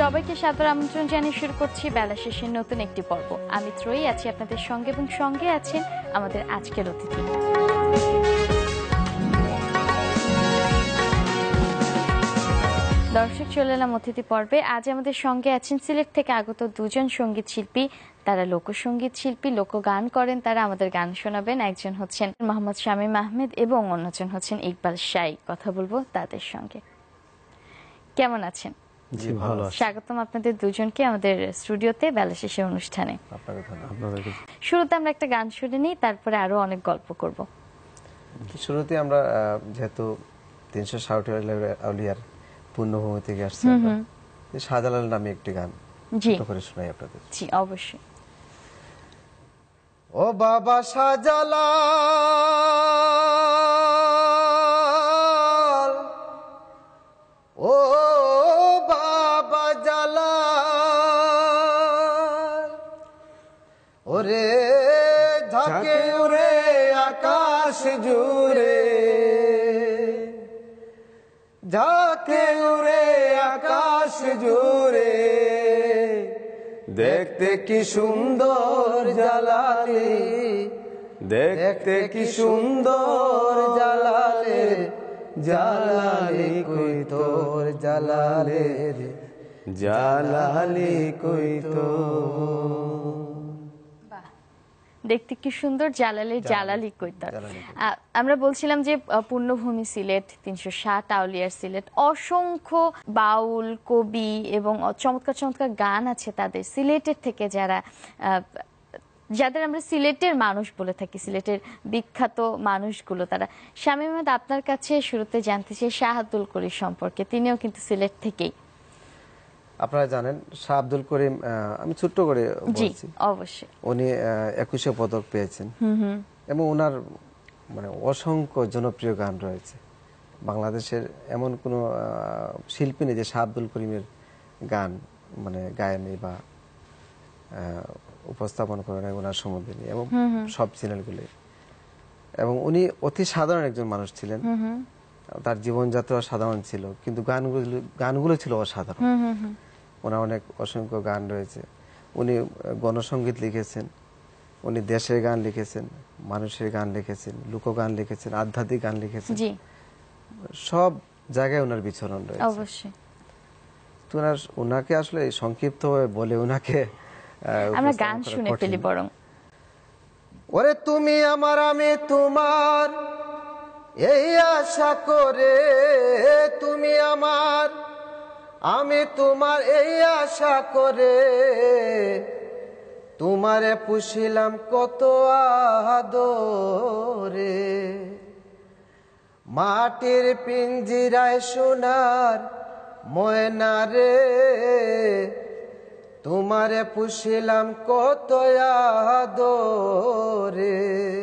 সবাইকে সাদর আমন্ত্রণ জানিয়ে শুরু করছি বেলা শেষের নতুন একটি পর্ব। আমি ত্রয়ী আছি আপনাদের সঙ্গে এবং সঙ্গে আছেন আমাদের আজকের অতিথি। দর্শক, চলে এলাম অতিথি পর্বে। আজ আমাদের সঙ্গে আছেন সিলেট থেকে আগত দুজন সঙ্গীত শিল্পী। তারা লোকসঙ্গীত শিল্পী, লোকগান করেন, তারা আমাদের গান শোনাবেন। একজন হচ্ছেন মোহাম্মদ শামীম আহমেদ এবং অন্যজন হচ্ছেন ইকবাল শাই। কথা বলবো তাদের সঙ্গে। কেমন আছেন? জি ভালো আছি। স্বাগতম আপনাদের দুজনকে আমাদের স্টুডিওতে বেলা শেষের অনুষ্ঠানে। শুরুতে আমরা একটা গান শুনে নিই, তারপরে আরো অনেক গল্প করব। শুরুতে আমরা যেহেতু 360 আউলিয়ার পূর্ণভূমি থেকে আসছি, শাহজালাল নামে একটি গান করে শোনাই আপনাদের। জি অবশ্যই। ও বাবা শাহজালাল, ও বাবা জালাল, ওরে ঝাঁকে ওরে আকাশ জুড়ে, ঝাঁকে ওরে আকাশ জুড়ে, দেখতে কি সুন্দর জালালে, দেখতে কি সুন্দর জালালে, জালালি কই তোর জালালে, জালালি কই তোর। দেখতে কি সুন্দর জালালের জালালি কইতার। আমরা বলছিলাম যে পূর্ণভূমি সিলেট, 360 আউলিয়ার সিলেট, অসংখ্য বাউল কবি এবং চমৎকার চমৎকার গান আছে তাদের সিলেটের থেকে, যাদের আমরা সিলেটের মানুষ বলে থাকি, সিলেটের বিখ্যাত মানুষগুলো তারা। শামীম আহমেদ, আপনার কাছে শুরুতে জানতে চাই শাহ আব্দুল করিম সম্পর্কে। তিনিও কিন্তু সিলেট থেকেই। আপনারা জানেন শাহ আব্দুল করিম, আমি ছোট্ট করে বলছি, অবশ্যই উনি 21 পদক পেয়েছেন এবং ওনার মানে অসংখ্য জনপ্রিয় গান রয়েছে। বাংলাদেশের এমন কোনো শিল্পী নেই যে শাহ আব্দুল করিমের গান মানে গায়নি বা উপস্থাপন করে না ওনার সম্বন্ধে নিয়ে, এবং সব চ্যানেলগুলি। এবং উনি অতি সাধারণ একজন মানুষ ছিলেন, তার জীবনযাত্রা সাধারণ ছিল, কিন্তু গানগুলো ছিল অসাধারণ। ওনার অনেক অসংখ্য গান রয়েছে। উনি গণসঙ্গীত লিখেছেন, উনি দেশের গান লিখেছেন, মানুষের গান লিখেছেন, লোকগান লিখেছেন, আধ্যাত্মিক গান লিখেছেন, সব জায়গায় ওনার বিচরণ রয়েছে। অবশ্যই। তো ওনাকে আসলে সংক্ষিপ্ত বলে ওনাকে আমরা গান শুনে ফেলি বরং। ওরে তুমি আমার আমি তোমার এই আশা করে, তুমি আমার আমি তোমার এই আশা করে, তোমারে পুষিলাম কত আদরে, মাটির পিঞ্জিরায় সোনার ময়না রে, তোমারে পুষিলাম কত আদরে,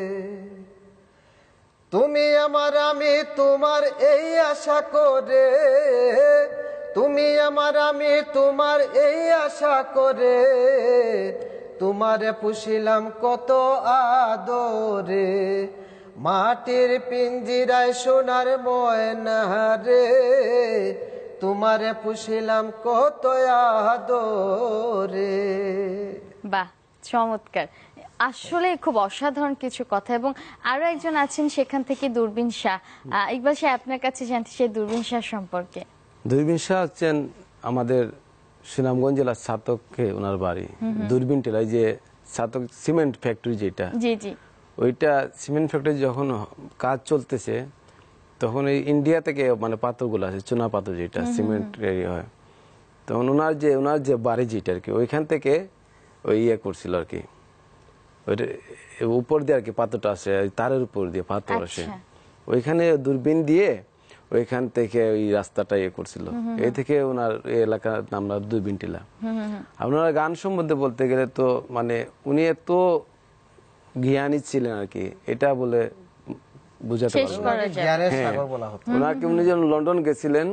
তুমি আমার আমি তোমার এই আশা করে, তুমি আমার আমি তোমার এই আশা করে, তোমারে পুষিলাম কত আদরে, মাটির পিঞ্জিরায় সোনার ময়না রে, তোমারে পুষিলাম কত আদরে। বাহ, চমৎকার। আসলে খুব অসাধারণ কিছু কথা। এবং আরো একজন আছেন সেখান থেকে, দূরবীন শাহ। ইকবাল শাহ, আপনার কাছে জানতে চাই দূরবীন শাহ সম্পর্কে। দূরবীন শাহ হচ্ছেন আমাদের সুনামগঞ্জ জেলার ছাতকে ওনার বাড়ি। দূরবীন টেলায় যে ছাতক সিমেন্ট ফ্যাক্টরি, যেটা ওইটা সিমেন্ট ফ্যাক্টরি যখন কাজ চলতেছে, তখন এই ইন্ডিয়া থেকে মানে পাথরগুলো আছে, চুনা পাথর যেটা সিমেন্ট রেডি হয়, তখন ওনার যে বাড়ি যেটা আর কি, ওইখান থেকে ওই ইয়ে করছিল আর কি, ওইটা উপর দিয়ে আর কি পাথরটা আসে, তারের উপর দিয়ে পাথর আসে, ওইখানে দূরবীন দিয়ে ওইখান থেকে ওই রাস্তাটা ইয়ে করছিল। এই থেকে ওনার এলাকার নাম দূরবীন টিলা। আপনার গান সম্বন্ধে বলতে গেলে তো মানে উনি এত জ্ঞানী ছিলেন আর কি, এটা বলে বুঝাতে পারবো না। ওনাকে উনি যখন লন্ডন গেছিলেন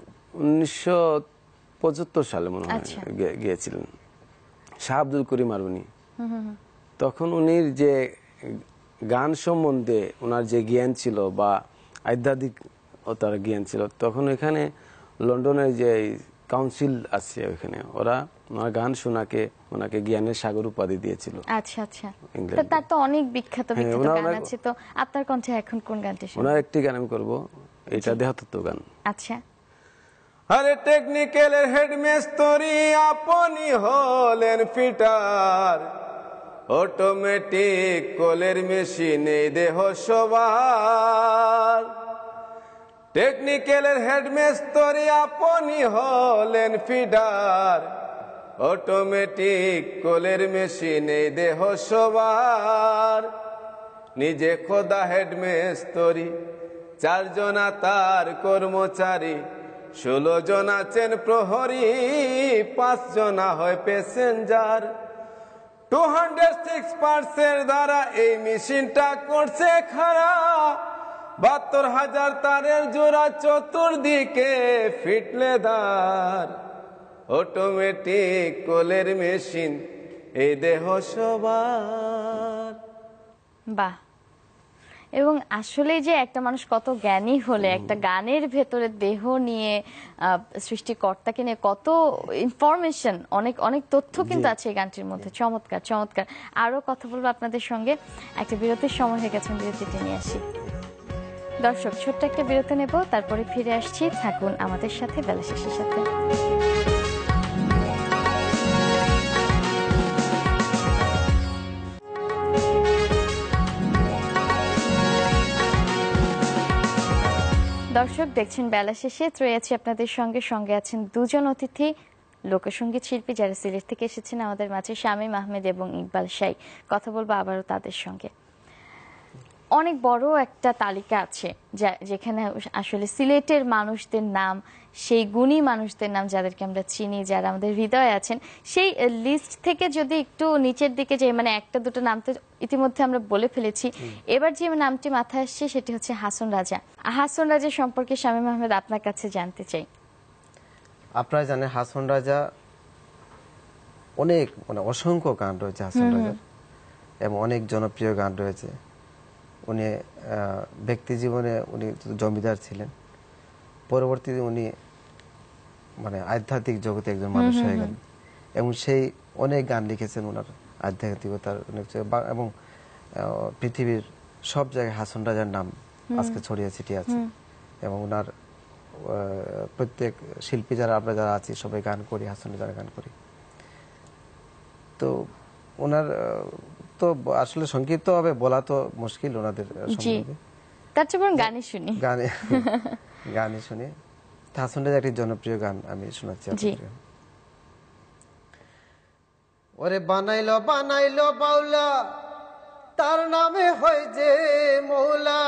1975 সালে মনে হয় গিয়েছিলেন, শাহ আব্দুল করিম আর উনি। তখন উনির যে গান সম্বন্ধে ওনার যে জ্ঞান ছিল বা আধ্যাত্মিক তার জ্ঞান ছিল, তখন এখানে লন্ডনের যে কাউন্সিল আছে ওখানে, ওরা ওনার গান শোনাকে ওনাকে জ্ঞানের সাগর উপাধি দিয়েছিল। আচ্ছা আচ্ছা, তো তার তো অনেক বিখ্যাত বিখ্যাত গান আছে, তো আপনার কণ্ঠে এখন কোন গানটি শুনবেন? ওনার একটি গান আমি করব, এটা দেহতত্ত্ব গান। আচ্ছা। আরে টেকনিক্যালের হেডমেস্তরি আপনি হলেন ফিটার, অটোমেটিক কলের মেশিনে দেহ সবার। টেকনিক্যালের হেডমেস্তরি আপনি হলেন ফিটার, অটোমেটিক কলের মেশিনে দেহ সবার। নিজে খোদা হেডমেস্তরি, 4 জনা তার কর্মচারী, 16 জন আছেন প্রহরী, 5 জনা হয় প্যাসেঞ্জার। 206 পার্টসের দ্বারা এই মেশিনটা করছে খারাপ, 72,000 তারের জোড়া চতুর্দিকে ফিটলেদার। অটোমেটিক কোলের মেশিন এই দেহ সবার। বাহ। এবং আসলে যে একটা মানুষ কত জ্ঞানী হলে একটা গানের ভেতরে দেহ নিয়ে, সৃষ্টিকর্তাকে নিয়ে কত ইনফরমেশন, অনেক অনেক তথ্য কিন্তু আছে এই গানটির মধ্যে। চমৎকার চমৎকার। আরো কথা বলবো আপনাদের সঙ্গে, একটা বিরতির সময় হয়ে গেছে, বিরতিতে নিয়ে আসি। দর্শক, ছোট্ট একটা বিরতি নেব, তারপরে ফিরে আসছি। থাকুন আমাদের সাথে বেলা শেষের সাথে। দর্শক, দেখছেন বেলা শেষে, রয়েছে আপনাদের সঙ্গে। সঙ্গে আছেন দুজন অতিথি, লোকসঙ্গীত শিল্পী যারা সিলেট থেকে এসেছেন আমাদের মাঝে, শামীম আহমেদ এবং ইকবাল শাই। কথা বলবো আবারও তাদের সঙ্গে। অনেক বড় একটা তালিকা আছে যেখানে আসলে সিলেটের মানুষদের নাম, সেই গুণী মানুষদের নাম যাদেরকে আমরা চিনি, যারা আমাদের হৃদয়ে আছেন, সেই লিস্ট থেকে যদি একটু নিচের দিকে যাই, মানে একটা দুটো নাম তো ইতিমধ্যে আমরা বলে ফেলেছি, এবার যে নামটি মাথায় আসছে সেটি হচ্ছে হাসন রাজা। হাসন রাজা সম্পর্কে শামীম আহমেদ আপনার কাছে জানতে চাই। আপনারা জানেন হাসন রাজা অনেক, মানে অসংখ্য গান রয়েছে হাসন রাজার, এবং অনেক জনপ্রিয় গান রয়েছে। উনি ব্যক্তি জীবনে উনি জমিদার ছিলেন, পরবর্তীতে উনি মানে আধ্যাত্মিক জগতে একজন মানুষ হয়ে গেলেন, এবং সেই অনেক গান লিখেছেন ওনার আধ্যাত্মিকতার অনেক, এবং পৃথিবীর সব জায়গায় হাসন রাজার নাম আজকে ছড়িয়ে ছিটিয়ে আছে। এবং ওনার প্রত্যেক শিল্পী যারা আমরা যারা আছি সবাই গান করি, হাসন রাজার গান করি। তো ওনার তো আসলে সংক্ষিপ্ত ভাবে বলা তো মুশকিল ওনাদের সম্বন্ধে, তার চেয়ে গানে শুনি, গানে শুনি। হাসন রাজার একটি জনপ্রিয় গান আমি শোনাচ্ছি আপনাদের। ওরে বানাইলো বানাইলো বাউলা, তার নামে হয় যে মৌলা,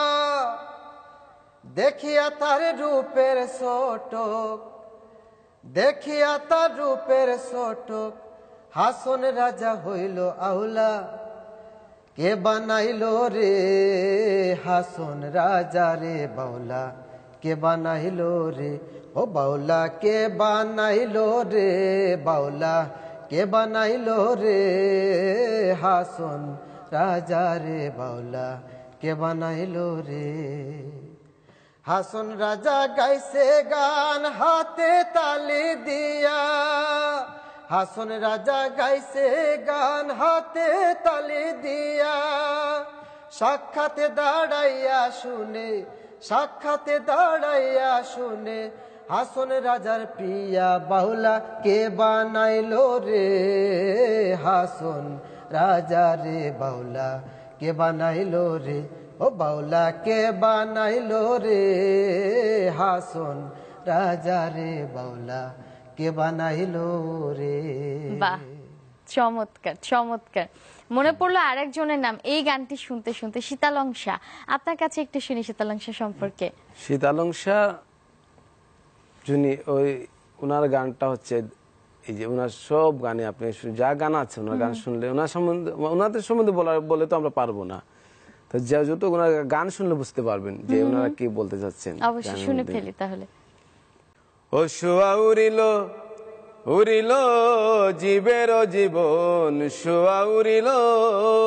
দেখিয়া তার রূপের ছোটক, দেখিয়া তার রূপের ছোটক, হাসন রাজা হইল আউলা। কে বানাইলো রে হাসন রাজা রে বাউলা, কে বানাইলো রে ও বাউলা, কে বানাইলো রে বাউলা, কে বানাইলো রে হাসন রাজা রে বাউলা, কে বানাইলো রে। হাসন রাজা গাইছে গান হাতে তালি দিয়া, হাসন রাজা গাইছে গান হাতে তালি দিয়া, সাক্ষাতে দাঁড়াইয়া শুনে, সাক্ষাতে দাঁড়াইয়া শুনে, হাসন রাজার প্রিয়া বাউলা, কে বানাইলো রে হাসন রাজা রে বাউলা, কে বানাইলো রে ও বাউলা, কে বানাইলো রে হাসন রাজা রে বাউলা, কে বানাইলো রে। বাহ, চমৎকার চমৎকার। মনে পড়লো আরেকজনের নাম এই গানটি শুনতে শুনতে, শীতালং শাহ। আপনার কাছে একটু শুনি শীতালং শাহ সম্পর্কে। শীতালং শাহ যিনি, ওই ওনার গানটা হচ্ছে এই যে ওনার সব গানে আপনি যা গান আছে ওনার গান শুনলে, ওনার সম্বন্ধে, ওনাদের সম্বন্ধে বলে তো আমরা পারবো না, তো যত ওনার গান শুনলে বুঝতে পারবেন যে ওনারা কি বলতে চাচ্ছেন। অবশ্যই শুনে ফেলি তাহলে। ও শোয়া উড়িল উড়িল জীবের জীবন, শোয়া উড়িল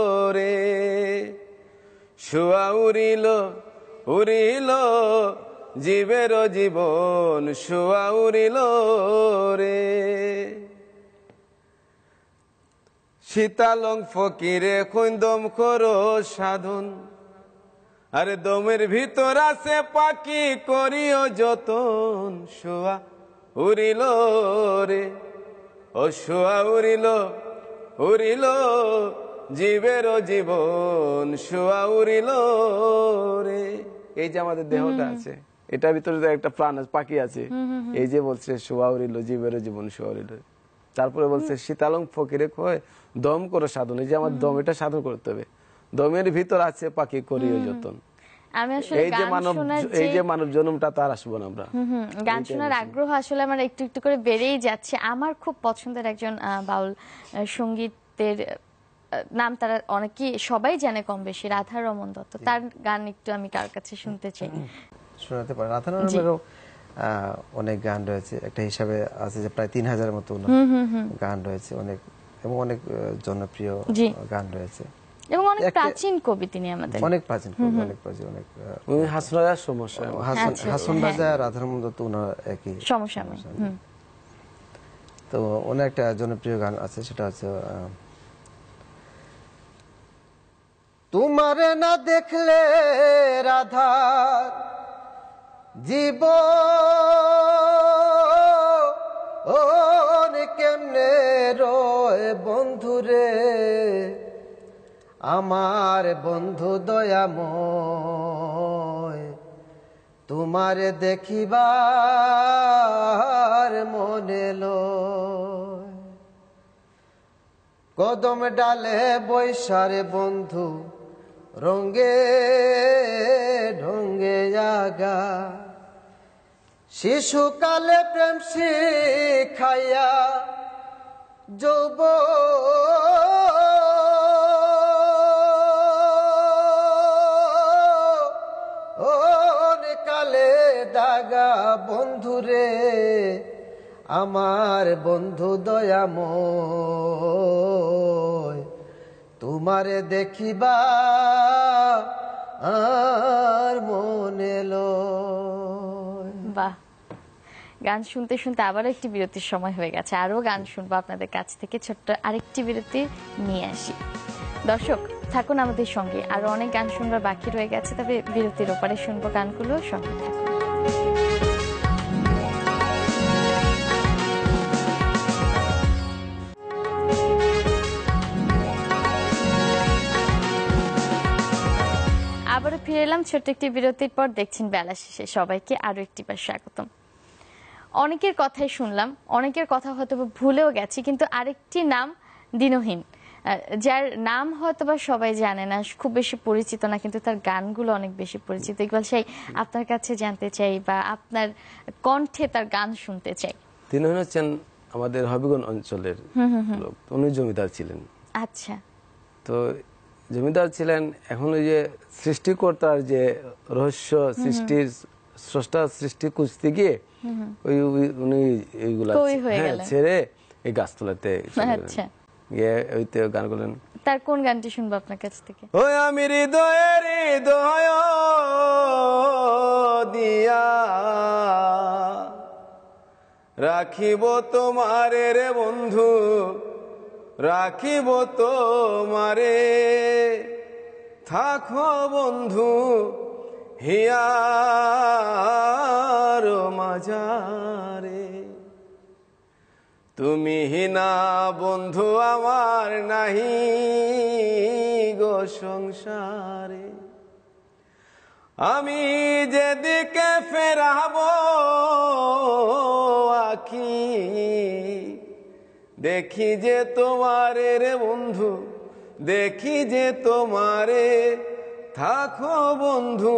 রে, শোয়া উড়িল উড়িল জীবের জীবন শুয়া উড়িল রে। শীতালং ফকিরে দম করো সাধন, আরে দমের ভিতর আছে পাখি করিও যতন, শুয়া উড়িল রে, ও শুয়া উড়িল উড়িল জীবের জীবন শুয়া উড়িল রে। এই যে আমাদের দেহটা আছে, এটার ভিতরে একটা প্রাণ আছে, পাখি আছে, এই যে বলছে শুয়া উড়িল জীবের জীবন শুয়া উড়িল। তারপরে বলছে শীতালং ফকিরে কয় দম করো সাধন, এই যে আমার দম, এটা সাধন করতে হবে, দমের ভিতর আছে পাখি করিও যতন। আমি আসলে এই যে মানব জন্মটা তার আসবো না আমরা। গান শোনার আগ্রহ আসলে আমার একটু একটু করে বেড়েই যাচ্ছে। আমার খুব পছন্দের একজন বাউল সঙ্গীতের নাম তারা অনেকেই সবাই জানে কম বেশি, রাধা রমন দত্ত। তার গান একটু আমি কার কাছে শুনতে চাই। শোনাতে পারেন। রাধা রমনেরও অনেক গান রয়েছে, একটা হিসাবে আছে যে প্রায় 3000-এর মতো গান রয়েছে, অনেক এবং অনেক জনপ্রিয় গান রয়েছে এবং অনেক প্রাচীন কবি তিনি আমাদের, অনেক প্রাচীন কবি, অনেক প্রাচীন, অনেক হাসন রাজার সমস্যা, হাসন রাজা রাধা রমন দত্ত ওনার একই সমসাময়িক। তো ওনার একটা জনপ্রিয় গান আছে, সেটা হচ্ছে তোমারে না দেখলে রাধার জীবন কেমনে রয় বন্ধুরে, আমার বন্ধু দয়াময়, তোমারে দেখিবার মনে লয়, কদম ডালে বৈশারে বন্ধু রঙ্গে ঢঙ্গে আগা, শিশুকালে প্রেম শিখাইয়া যৌবন কালে দাগা বন্ধুরে, আমার বন্ধু দয়াময়, তোমারে দেখিবা আর মনে লয়। বাহ, গান শুনতে শুনতে আবারও একটি বিরতির সময় হয়ে গেছে। আরো গান শুনবো আপনাদের কাছ থেকে, ছোট্ট আরেকটি বিরতি নিয়ে আসি। দর্শক থাকুন আমাদের সঙ্গে, আরো অনেক গান শুনবার বাকি রয়ে গেছে, তবে বিরতির ওপারে শুনবো গানগুলো, সঙ্গে থাকুন। আবারও ফিরে এলাম ছোট্ট একটি বিরতির পর। দেখছেন বেলা শেষে, সবাইকে আরো একটি বার স্বাগতম। অনেকের কথাই শুনলাম, অনেকের কথা হয়তো ভুলেও গেছি, কিন্তু আরেকটি নাম দিনহীন, যার নাম হয়তো বা সবাই জানে না, খুব বেশি পরিচিত না, কিন্তু তার গানগুলো অনেক বেশি পরিচিত। ইকবাল সাহেব, আপনার কাছে জানতে চাই বা আপনার কণ্ঠে তার গান শুনতে চাই। দিনহীন হচ্ছেন আমাদের হবিগঞ্জ অঞ্চলের লোক, উনি জমিদার ছিলেন। আচ্ছা। তো জমিদার ছিলেন, এখন ওই যে সৃষ্টিকর্তার যে রহস্য, সৃষ্টির স্রষ্টা সৃষ্টি খুঁজতে গিয়ে উনি এইগুলা ছেড়ে এই গাছতলাতে গিয়ে ওইতে গান করলেন। তার কোন গানটি শুনবো আপনার কাছ থেকে? ওই আমি হৃদয়ের হৃদয় দিয়া রাখিব তোমারে রে বন্ধু, রাখিব তোমারে, থাকো বন্ধু হিয়ার মাঝারে, তুমি হিনা বন্ধু আমার নাহি গো সংসারে, আমি যেদিকে ফেরাব আখি দেখি যে তোমারে রে বন্ধু, দেখি যে তোমারে, থাকো বন্ধু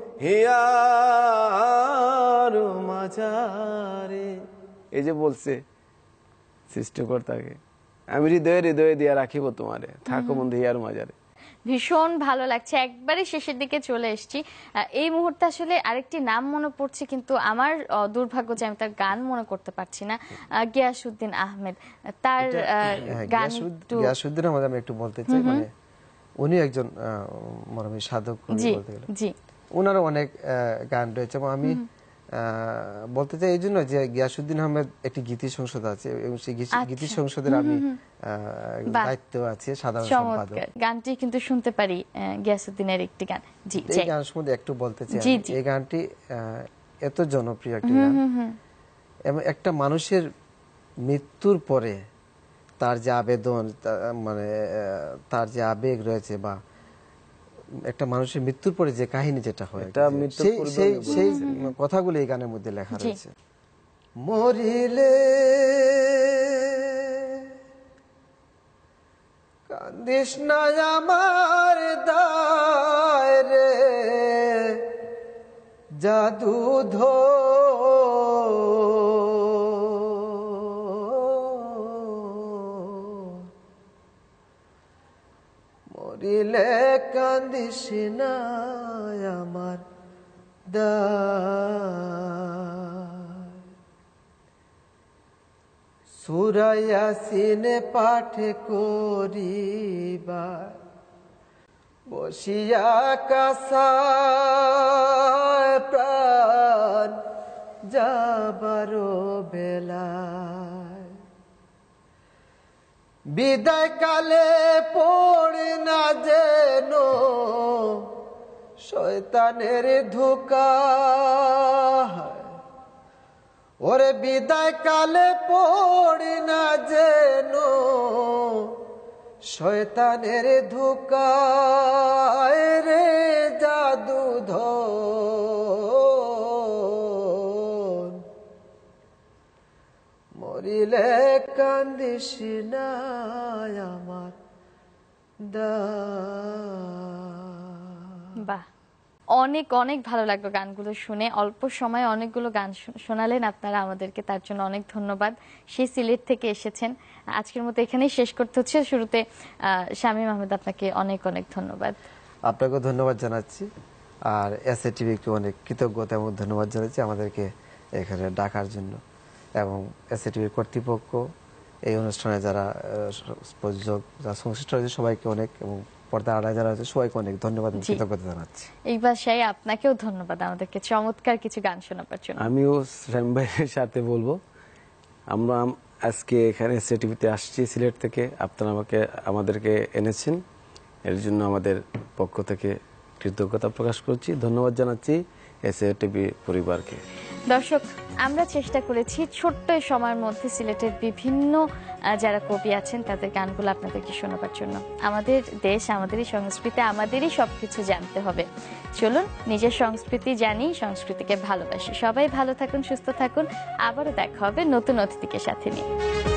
হিয়ার মাঝারে। এই যে বলছে সৃষ্টিকর্তাকে, আমি হৃদয়ে হৃদয়ে দিয়া রাখিব তোমারে, থাকো বন্ধু হিয়ার মাঝারে। ভীষণ ভালো লাগছে। একবারে শেষের দিকে চলে এসেছি। এই মুহূর্তে আসলে আরেকটি নাম মনে পড়ছে, কিন্তু আমার দুর্ভাগ্য যে আমি তার গান মনে করতে পারছি না। গিয়াসউদ্দিন আহমেদ, তার গান একটু। গিয়াসউদ্দিন আহমেদ আমি একটু বলতে চাই, মানে উনি একজন মরমী সাধক বলতে গেলে। জি, ওনারও অনেক গান রয়েছে এবং আমি বলতে চাই এই জন্য যে গিয়াসউদ্দিন আহমেদ একটি গীতি সংসদ আছে এবং সেই গীতি সংসদের আমি দায়িত্ব আছে সাধারণ সম্পাদক। গানটি কিন্তু শুনতে পারি গিয়াসউদ্দিনের একটি গান। জি, এই গান সম্বন্ধে একটু বলতে চাই। এই গানটি এত জনপ্রিয় একটি গান এবং একটা মানুষের মৃত্যুর পরে তার যে আবেদন, মানে তার যে আবেগ রয়েছে, বা একটা মানুষের মৃত্যুর পরে যে কাহিনী যেটা হয়, সেই কথাগুলো এই গানের মধ্যে লেখা রয়েছে। মরিলে কান্দিস না আমার দায় রে জাদুধ, মরিলে কান্দিস না আমার দায়, সূরা ইয়াসিন পাঠ করিবার বসিয়া কাসায় প্রাণ যাবার বেলায়, বিদায় কালে পড়ে না যেন শয়তানের ধোঁকা, ওরে বিদায় কালে পড়ে না যেন শয়তানের ধোঁকা রে জাদুধর, মরিলে কান্দিস না আমার দায়। বাহ, অনেক অনেক ভালো লাগলো গানগুলো শুনে। অল্প সময়ে অনেকগুলো গান শোনালেন আপনারা আমাদেরকে, তার জন্য অনেক ধন্যবাদ। সেই সিলেট থেকে এসেছেন। আজকের মতো এখানেই শেষ করতে হচ্ছে। শুরুতে শামীম আহমেদ, আপনাকে অনেক অনেক ধন্যবাদ। আপনাকে ধন্যবাদ জানাচ্ছি, আর এসএ টিভিকে অনেক কৃতজ্ঞতা এবং ধন্যবাদ জানাচ্ছি আমাদেরকে এখানে ডাকার জন্য, এবং এসএ টিভির কর্তৃপক্ষ, এই অনুষ্ঠানে যারা প্রযোজক, যারা সংশ্লিষ্ট রয়েছে সবাইকে অনেক, এবং পর্দা আড়ায় যারা আছে সবাইকে অনেক ধন্যবাদ এবং কৃতজ্ঞতা জানাচ্ছি। ইকবাল সাহেব, আপনাকেও ধন্যবাদ আমাদেরকে চমৎকার কিছু গান শোনাবার জন্য। আমিও শামীম ভাইয়ের সাথে বলবো, আমরা আজকে এখানে এসএ টিভিতে আসছি সিলেট থেকে, আপনারা আমাদেরকে এনেছেন, এর জন্য আমাদের পক্ষ থেকে কৃতজ্ঞতা প্রকাশ করছি। ধন্যবাদ জানাচ্ছি এসএ টিভি পরিবারকে। দর্শক, আমরা চেষ্টা করেছি ছোট্ট সময়ের মধ্যে সিলেটের বিভিন্ন যারা কবি আছেন তাদের গানগুলো আপনাদেরকে শোনাবার জন্য। আমাদের দেশ, আমাদেরই সংস্কৃতি, আমাদেরই সবকিছু জানতে হবে। চলুন নিজের সংস্কৃতি জানি, সংস্কৃতিকে ভালোবাসি। সবাই ভালো থাকুন, সুস্থ থাকুন। আবারও দেখা হবে নতুন অতিথিকে সাথে নিয়ে।